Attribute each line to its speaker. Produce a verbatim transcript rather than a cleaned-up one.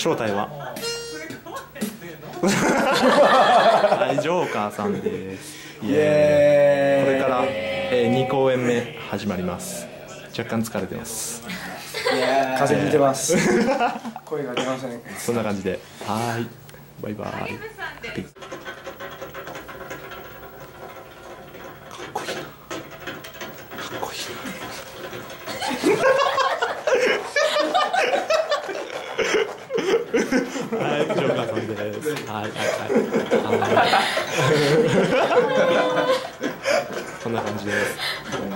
Speaker 1: 正体ははい、ジョーカーさんです。イエーイ。これから、えー、に公演目始まります。若干疲れてます。
Speaker 2: 風邪ひいてます。声が出ません。
Speaker 1: そんな感じで、はい、バイバイ。かっこいいな。かっこいいな。はい、ジョーカーさんです。はいはいはい。はい。こんな感じです。